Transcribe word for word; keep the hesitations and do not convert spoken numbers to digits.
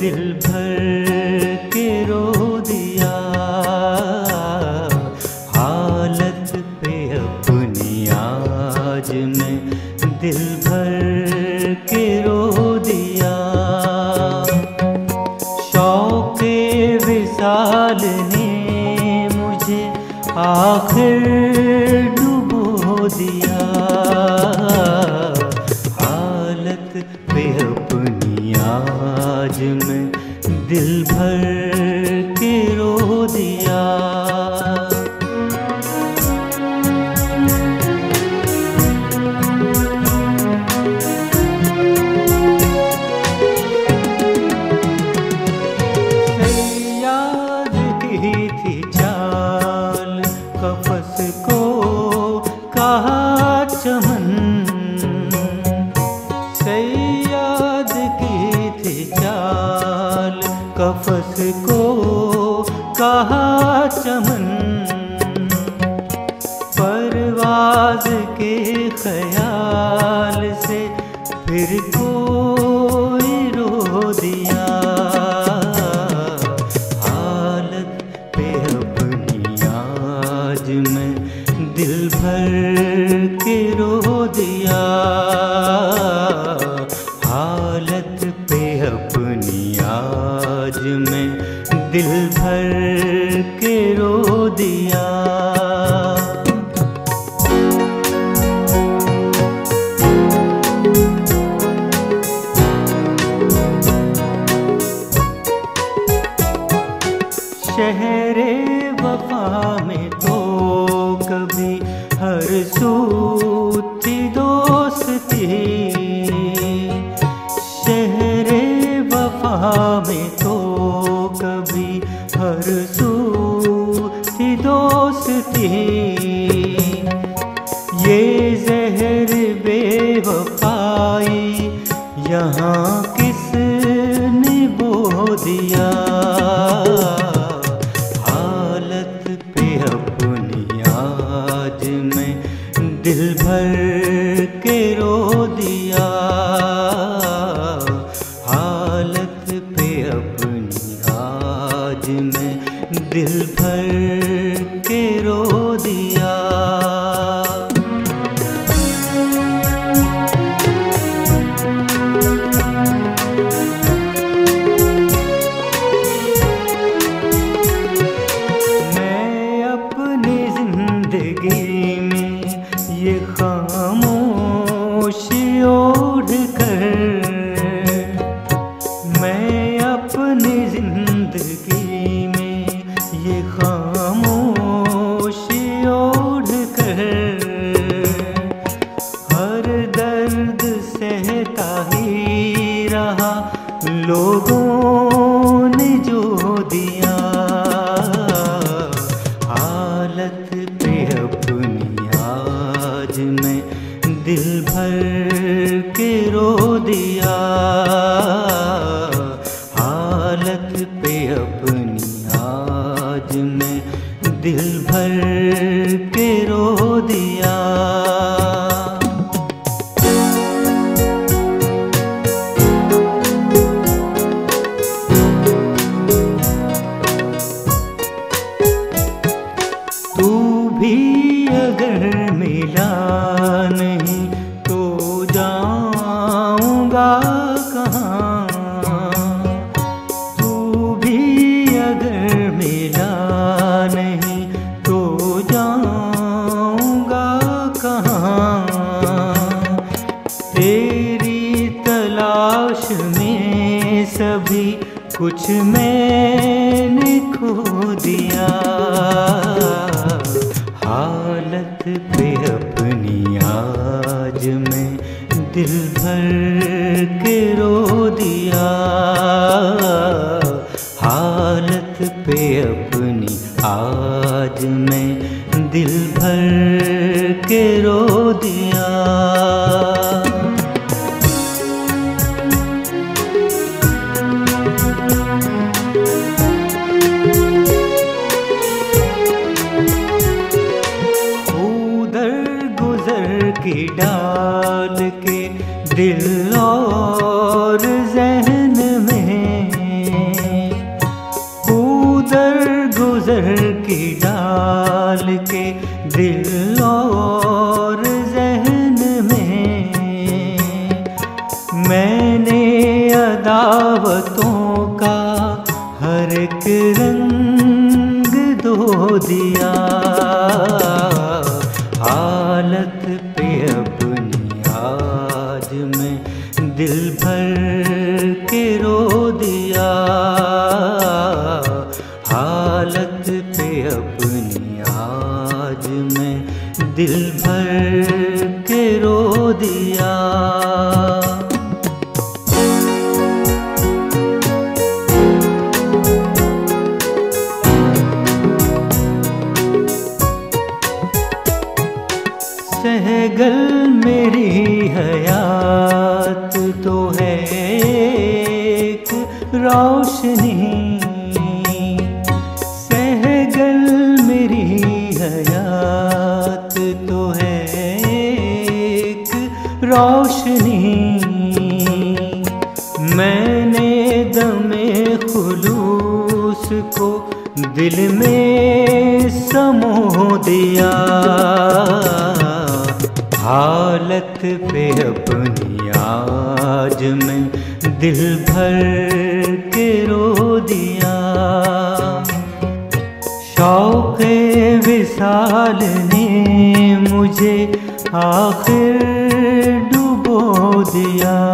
दिल भर के रो दिया, हालत पे अपनी आज मैं दिल भर के रो दिया। शौक़े विसाल ने मुझे आखिर डुबो दिया, हालत पे अपनी आज मैं दिल भर के रो दिया। याद की थी चाल कफस को कहा चमन, सयाद की थी चाल कफस को कहा चमन। परवाज के ख्याल से फिर कोई रो दिया, हालत पे अपनी आज मैं दिल भर के रो दिया, हालत पे अपनी आज मैं दिल भर के रो दिया। शहरे वफा में तो कभी हर सू थी दोस्ती, शहरे वफा में तो कभी हर सू थी दोस्ती। ये जहर बेवफाई यहाँ किसने बो दिया, हालत पे अपनी आज मैं दिल भर के रो दिया, हालत पे अपनी आज मैं दिल भर के रो दिया। मैं अपनी जिंदगी में ये खामोशी ओढ़ कर, मैं अपनी जिंदगी में ये खामोशी ओढ़ कर, हर दर्द सहता ही रहा लोगों ने जो दिया, हालत पे अपनी आज मैं दिल भर के रो दिया, हालत पे अपनी आज मैं दिल भर के रो दिया। तू भी अगर मिला नहीं तो जाऊंगा कहाँ, तू भी अगर मिला नहीं तो जाऊंगा कहाँ। तेरी तलाश में सभी कुछ मैंने खो दिया, हालत पे अपनी आज मैं दिल भर के रो दिया, हालत पे अपनी आज मैं दिल भर के रो दिया। की डाल के दिल और ज़हन में गुजर की डाल के दिल और ज़हन में मैंने अदावतों का हर एक रंग धो दिया। हालत पे अपनी आज मैं दिल भर के रो दिया। हालत पे अपनी आज मैं दिल भर के रो दिया। सहगल मेरी हयात तो है एक रोशनी। सहगल मेरी हयात तो है एक रोशनी। मैंने दमे खुलूस को दिल में समो दिया। हालत पे अपनी आज मैं दिल भर के रो दिया। शौक़े विसाल ने मुझे आखिर डुबो दिया।